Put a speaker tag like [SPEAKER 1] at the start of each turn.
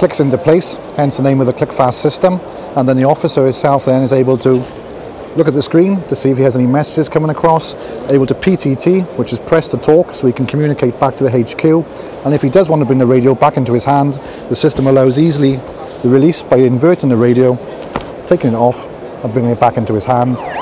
[SPEAKER 1] clicks into place, hence the name of the Klick Fast system, and then the officer himself then is able to look at the screen to see if he has any messages coming across, able to PTT, which is press to talk, so he can communicate back to the HQ, and if he does want to bring the radio back into his hand, the system allows easily the release by inverting the radio, taking it off and bringing it back into his hand,